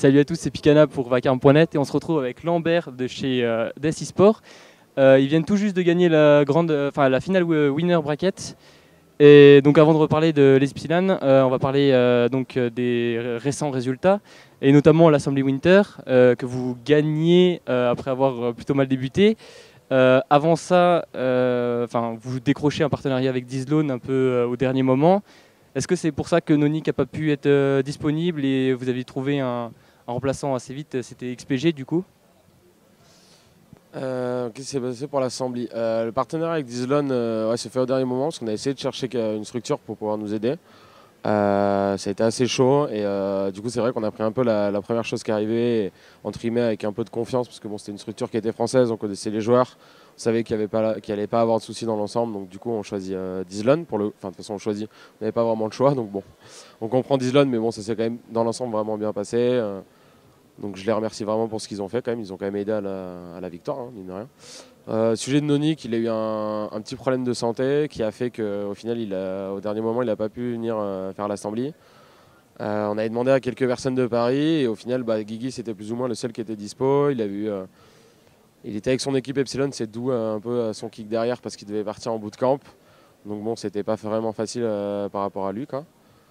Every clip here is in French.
Salut à tous, c'est Picana pour Vacarme.net et on se retrouve avec Lambert de chez DES eSport. Ils viennent tout juste de gagner la finale winner bracket. Et donc avant de reparler de l'Espilane, on va parler des récents résultats et notamment l'Assembly Winter que vous gagnez après avoir plutôt mal débuté. Avant ça, vous décrochez un partenariat avec Dizlone un peu au dernier moment. Est-ce que c'est pour ça que Nonic n'a pas pu être disponible et vous avez trouvé un remplaçant assez vite? C'était XPG du coup? Qu'est-ce qui s'est passé pour l'Assembly? Le partenariat avec Dizlone s'est fait au dernier moment parce qu'on a essayé de chercher une structure pour pouvoir nous aider. Ça a été assez chaud et du coup c'est vrai qu'on a pris un peu la première chose qui arrivait, et, entre guillemets avec un peu de confiance parce que bon, c'était une structure qui était française, on connaissait les joueurs, on savait qu'il n'y allait pas avoir de soucis dans l'ensemble, donc du coup on choisit Dizlone de toute façon on n'avait pas vraiment le choix, donc bon, on comprend Dizlone, mais bon, ça s'est quand même dans l'ensemble vraiment bien passé. Donc je les remercie vraiment pour ce qu'ils ont fait quand même. Ils ont quand même aidé à la victoire, hein, mine de rien. Sujet de Nonic, il a eu un petit problème de santé qui a fait qu'au final, au dernier moment, il n'a pas pu venir faire l'Assembly. On avait demandé à quelques personnes de Paris et au final, Guigui, c'était plus ou moins le seul qui était dispo. Il était avec son équipe Epsilon, c'est d'où un peu son kick derrière parce qu'il devait partir en bootcamp. Donc bon, c'était pas vraiment facile par rapport à lui, quoi.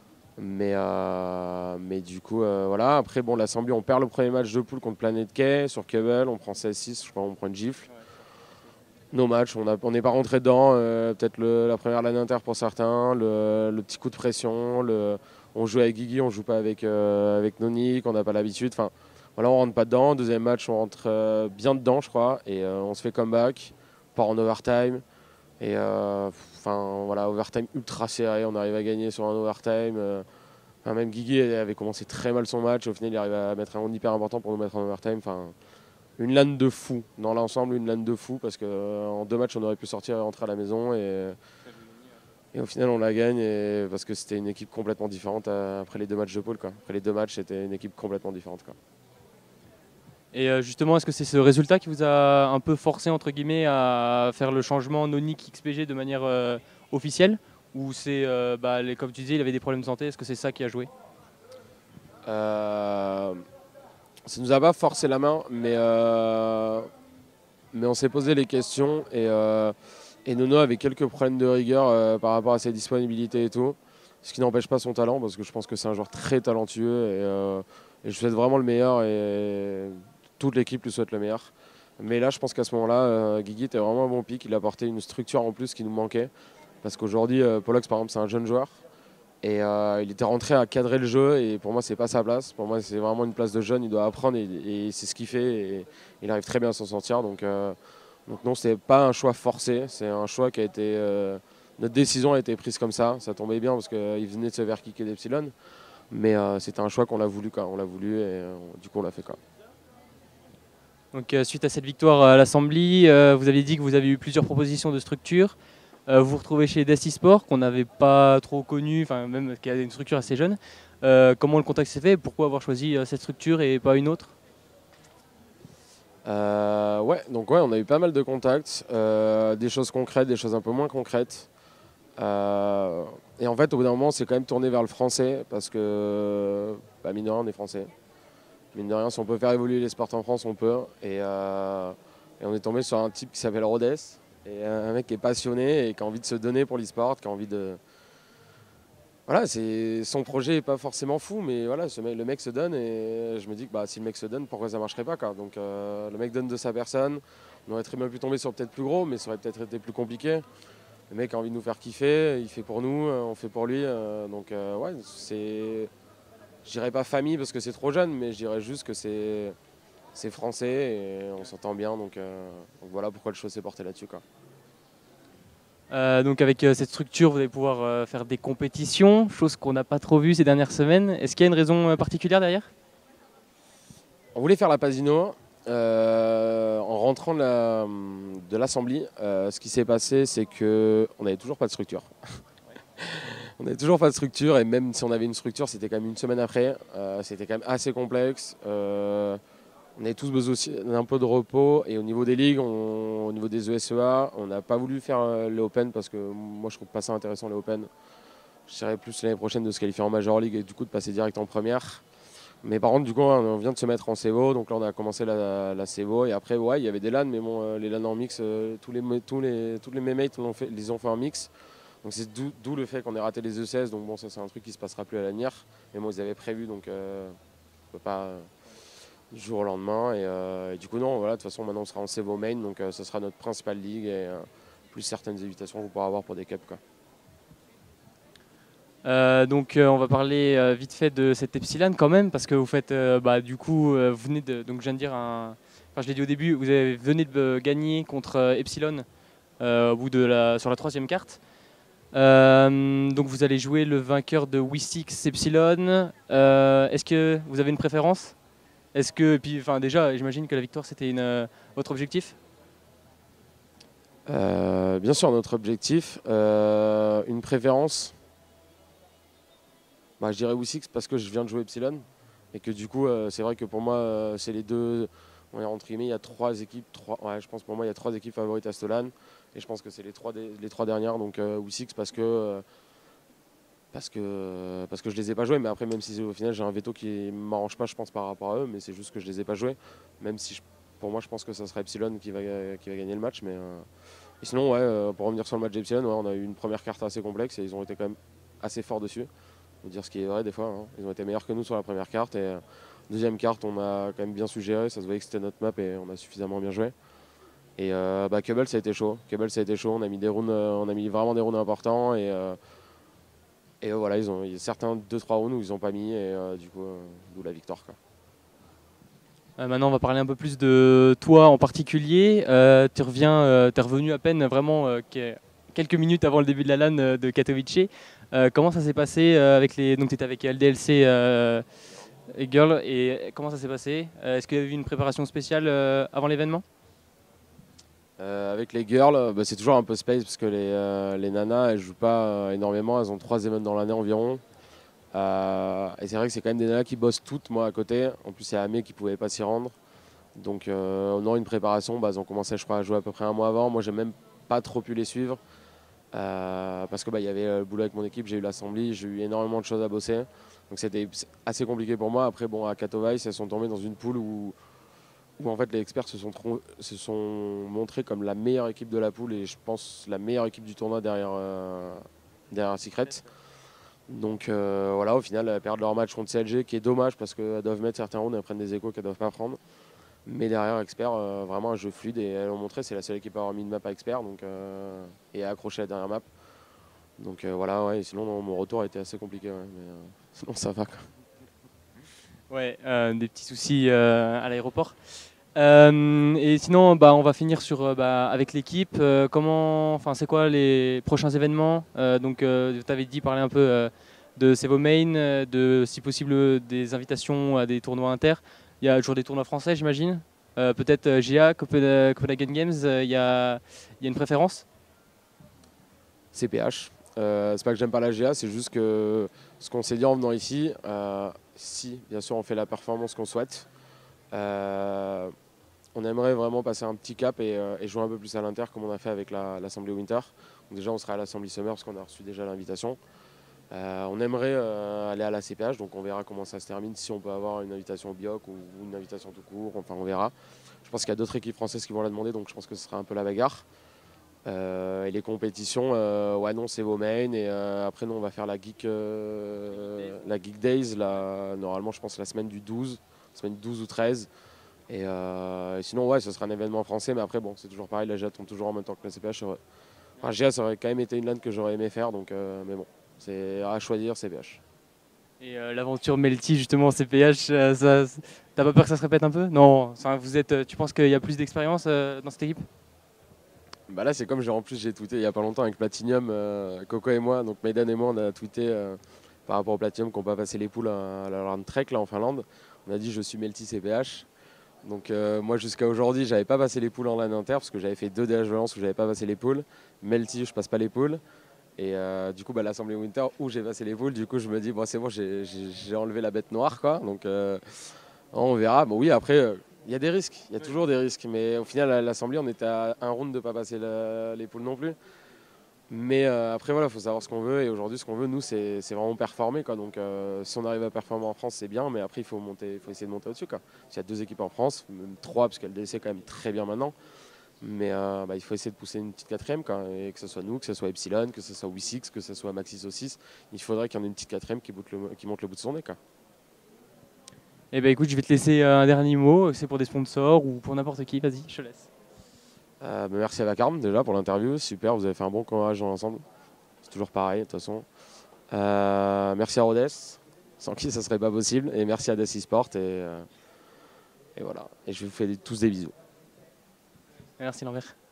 Mais du coup, voilà. Après, bon, l'Assembly, on perd le premier match de poule contre Planet K sur Cable. On prend 16-6, je crois, on prend une gifle. Nos matchs, on n'est pas rentré dedans. Peut-être la première LAN inter pour certains, le petit coup de pression. On joue avec Guigui, on joue pas avec Nonic, on n'a pas l'habitude. Enfin, voilà, on rentre pas dedans. Deuxième match, on rentre bien dedans, je crois. Et on se fait comeback, on part en overtime. Et voilà, overtime ultra serré. On arrive à gagner sur un overtime. Même Guigui avait commencé très mal son match. Au final, il arrive à mettre un round hyper important pour nous mettre en overtime. Une LAN de fou. Dans l'ensemble, une LAN de fou. Parce qu'en deux matchs, on aurait pu sortir et rentrer à la maison. Et au final, on la gagne. Parce que c'était une équipe complètement différente après les deux matchs de pôle, quoi. Après les deux matchs, c'était une équipe complètement différente, quoi. Et justement, est-ce que c'est ce résultat qui vous a un peu forcé entre guillemets à faire le changement Nonic XPG de manière officielle? Ou c'est, comme tu disais, il avait des problèmes de santé, est-ce que c'est ça qui a joué? Euh, Ça nous a pas forcé la main, mais on s'est posé les questions et Nono avait quelques problèmes de rigueur par rapport à ses disponibilités et tout. Ce qui n'empêche pas son talent parce que je pense que c'est un joueur très talentueux et je souhaite vraiment le meilleur et toute l'équipe lui souhaite le meilleur. Mais là, je pense qu'à ce moment-là, Guigui était vraiment un bon pic. Il a apporté une structure en plus qui nous manquait parce qu'aujourd'hui, Pollux, par exemple, c'est un jeune joueur. Et il était rentré à cadrer le jeu et pour moi c'est pas sa place. Pour moi c'est vraiment une place de jeune, il doit apprendre et c'est ce qu'il fait et il arrive très bien à s'en sortir. Donc non, c'est pas un choix forcé, c'est un choix qui a été... notre décision a été prise comme ça tombait bien parce qu'il venait de se faire kicker d'Epsilon. Mais c'était un choix qu'on l'a voulu, quoi. On l'a voulu et du coup on l'a fait, quoi. Donc suite à cette victoire à l'Assembly, vous avez dit que vous avez eu plusieurs propositions de structure. Vous vous retrouvez chez DES eSport, qu'on n'avait pas trop connu, enfin même qui a une structure assez jeune. Comment le contact s'est fait? Pourquoi avoir choisi cette structure et pas une autre? Donc on a eu pas mal de contacts, des choses concrètes, des choses un peu moins concrètes. Et en fait, au bout d'un moment, on s'est quand même tourné vers le français parce que, mine de rien, on est français. Mine de rien, si on peut faire évoluer les sports en France, on peut. Et on est tombé sur un type qui s'appelle Rodez, et un mec qui est passionné et qui a envie de se donner pour l'e-sport, qui a envie de... Voilà, son projet n'est pas forcément fou, mais voilà, le mec se donne et je me dis que si le mec se donne, pourquoi ça ne marcherait pas, quoi. Donc le mec donne de sa personne. On aurait très bien pu tomber sur peut-être plus gros, mais ça aurait peut-être été plus compliqué. Le mec a envie de nous faire kiffer, il fait pour nous, on fait pour lui. Ouais, je dirais pas famille parce que c'est trop jeune, mais je dirais juste que c'est français et on s'entend bien. Donc voilà pourquoi le choix s'est porté là-dessus, quoi. Donc avec cette structure, vous allez pouvoir faire des compétitions, chose qu'on n'a pas trop vue ces dernières semaines. Est-ce qu'il y a une raison particulière derrière? On voulait faire la Pasino. En rentrant de l'Assembly, ce qui s'est passé, c'est qu'on n'avait toujours pas de structure. On n'avait toujours pas de structure et même si on avait une structure, c'était quand même une semaine après. C'était quand même assez complexe. On avait tous besoin aussi d'un peu de repos et au niveau des ligues, au niveau des ESEA, on n'a pas voulu faire les Open parce que moi je trouve pas ça intéressant les Open. Je dirais plus l'année prochaine de se qualifier en Major League et du coup de passer direct en première. Mais par contre, du coup, on vient de se mettre en CEVO, donc là on a commencé la CEVO et après, ouais, il y avait des LAN, mais bon, les LAN en mix, toutes les mes mates les ont fait en mix. Donc c'est d'où le fait qu'on ait raté les E16, donc bon, ça c'est un truc qui se passera plus à l'avenir. Mais moi, ils avaient prévu, donc on peut pas du jour au lendemain. Et du coup, non, voilà, de toute façon, maintenant on sera en CEVO main, donc ça sera notre principale ligue et plus certaines invitations qu'on pourra avoir pour des cups, quoi. Donc on va parler vite fait de cette Epsilon quand même parce que vous faites du coup vous venez de donc je viens de dire enfin je l'ai dit au début, venez de gagner contre Epsilon au bout de sur la troisième carte. Donc vous allez jouer le vainqueur de Wi6 Epsilon. Est-ce que vous avez une préférence? Est-ce que et puis enfin déjà j'imagine que la victoire c'était votre objectif? Bien sûr, notre objectif, une préférence. Bah, je dirais Wi6 parce que je viens de jouer Epsilon et que du coup c'est vrai que pour moi c'est les deux. On est entre guillemets, il y a trois équipes, ouais, je pense pour moi il y a trois équipes favorites à Stolan et je pense que c'est les trois dernières, donc Wi6 parce que je les ai pas joués, mais après même si au final j'ai un veto qui m'arrange pas je pense par rapport à eux, mais c'est juste que je les ai pas joués, même si pour moi je pense que ça sera Epsilon qui va gagner le match, mais et sinon ouais, pour revenir sur le match d'Epsilon, ouais, on a eu une première carte assez complexe et ils ont été quand même assez forts dessus. Faut dire ce qui est vrai des fois, hein. Ils ont été meilleurs que nous sur la première carte et deuxième carte on a quand même bien suggéré, ça se voyait que c'était notre map et on a suffisamment bien joué. Et Cubble ça a été chaud. On a mis on a mis vraiment des rounds importants et voilà, il y a certains 2-3 rounds où ils n'ont pas mis et du coup d'où la victoire, quoi. Maintenant, on va parler un peu plus de toi en particulier. Tu es revenu à peine vraiment quelques minutes avant le début de la LAN de Katowice. Comment ça s'est passé avec donc tu étais avec LDLC et Girl et comment ça s'est passé? Est-ce qu'il y a eu une préparation spéciale avant l'événement? Avec les girls, bah, c'est toujours un peu space parce que les nanas elles jouent pas énormément, elles ont 3 events dans l'année environ. Et c'est vrai que c'est quand même des nanas qui bossent toutes, moi à côté. En plus, il y a Amé qui pouvait pas s'y rendre. Donc, on aura une préparation. Bah, elles ont commencé, je crois, à jouer à peu près un mois avant. Moi, j'ai même pas trop pu les suivre parce que bah, il y avait le boulot avec mon équipe. J'ai eu l'assemblée, j'ai eu énormément de choses à bosser. Donc, c'était assez compliqué pour moi. Après, bon, à Katowice, elles sont tombées dans une poule où en fait les experts se sont montrés comme la meilleure équipe de la poule et je pense la meilleure équipe du tournoi derrière Secret. Donc voilà, au final, elles perdent leur match contre CLG, qui est dommage parce qu'elles doivent mettre certains rounds et elles prennent des échos qu'elles ne doivent pas prendre. Mais derrière, Expert, vraiment un jeu fluide et elles l'ont montré, c'est la seule équipe à avoir mis une map à Expert donc, et à accrocher la dernière map. Donc voilà, ouais, sinon non, mon retour a été assez compliqué, ouais, mais sinon ça va, quoi. Ouais, des petits soucis à l'aéroport. Et sinon, on va finir avec l'équipe. C'est quoi les prochains événements? Donc, tu avais dit parler un peu de Sevo Main, de si possible des invitations à des tournois inter. Il y a toujours des tournois français, j'imagine. Peut-être GA, Copenhagen Games. Il y a une préférence? CPH. C'est pas que j'aime pas la GA, c'est juste que ce qu'on s'est dit en venant ici, si bien sûr on fait la performance qu'on souhaite, on aimerait vraiment passer un petit cap et jouer un peu plus à l'inter comme on a fait avec l'Assemblée Winter. Donc déjà on sera à l'Assemblée Summer parce qu'on a reçu déjà l'invitation. On aimerait aller à la CPH, donc on verra comment ça se termine, si on peut avoir une invitation au Bioc ou une invitation tout court, enfin on verra. Je pense qu'il y a d'autres équipes françaises qui vont la demander, donc je pense que ce sera un peu la bagarre. Et les compétitions, ouais non c'est vos mains et après nous on va faire la Geek Days, normalement je pense la semaine du 12, semaine 12 ou 13. Et sinon, ouais, ce sera un événement français, mais après, bon, c'est toujours pareil, la GA tombe toujours en même temps que la CPH. Enfin, GA, ça aurait quand même été une LAN que j'aurais aimé faire, donc, mais bon, c'est à choisir, CPH. Et l'aventure Melty, justement, CPH, t'as pas peur que ça se répète un peu? Non, tu penses qu'il y a plus d'expérience dans cette équipe? Bah là, c'est comme en plus j'ai tweeté il y a pas longtemps avec Platinum, Coco et moi, donc Maiden et moi, on a tweeté par rapport au Platinum qu'on pas passé les poules à la LAN Trek là en Finlande. On a dit je suis Melty CPH. Donc moi jusqu'à aujourd'hui j'avais pas passé les poules en LAN inter parce que j'avais fait 2 DH Valence où j'avais pas passé les poules. Melty je passe pas les poules. Et du coup l'Assemblée Winter où j'ai passé les poules, du coup je me dis bon c'est bon j'ai enlevé la bête noire quoi. Donc on verra. Bon oui après il y a des risques, il y a toujours des risques. Mais au final à l'Assemblée on était à un round de pas passer les poules non plus. Mais après, voilà, il faut savoir ce qu'on veut. Et aujourd'hui, ce qu'on veut, nous, c'est vraiment performer, quoi. Donc, si on arrive à performer en France, c'est bien. Mais après, il faut essayer de monter au-dessus, quoi. Il y a 2 équipes en France, même 3, parce qu'LDC est quand même très bien maintenant. Mais il faut essayer de pousser une petite quatrième, quoi. Et que ce soit nous, que ce soit Epsilon, que ce soit Wisix, que ce soit Maxis 6. Il faudrait qu'il y en ait une petite quatrième qui monte le bout de son nez, quoi. Eh ben écoute, je vais te laisser un dernier mot. C'est pour des sponsors ou pour n'importe qui. Vas-y, je te laisse. Merci à Vacarme déjà pour l'interview. Super, vous avez fait un bon courage dans l'ensemble. C'est toujours pareil, de toute façon. Merci à Rhodes, sans qui ça serait pas possible. Et merci à Death Esport. Et voilà. Et je vous fais tous des bisous. Merci Lambert.